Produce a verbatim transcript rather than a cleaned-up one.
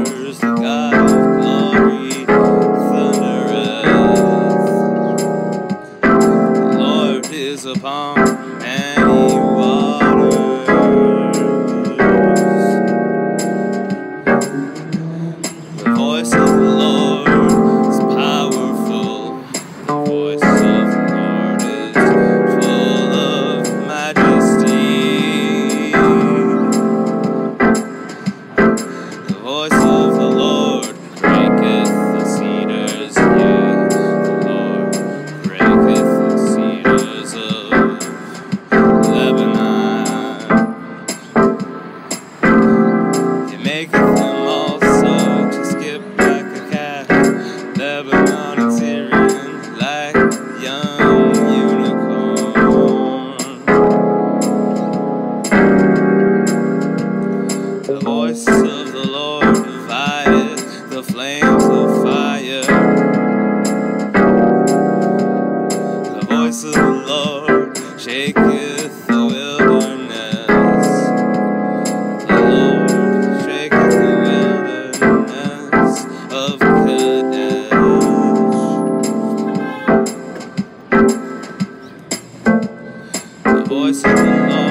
waters, the God of glory thundereth. The Lord is upon many waters. The voice of the Lord is powerful. The voice of the Lord is full of majesty. The voice of the Lord breaketh the cedars, yea, the Lord breaketh the cedars of Lebanon. He maketh them also to skip like a calf, Lebanon and Syrian like a young unicorn. The voice of the Lord divideth the flames of fire. The voice of the Lord shaketh the wilderness. The Lord shaketh the wilderness of Kadesh. The voice of the Lord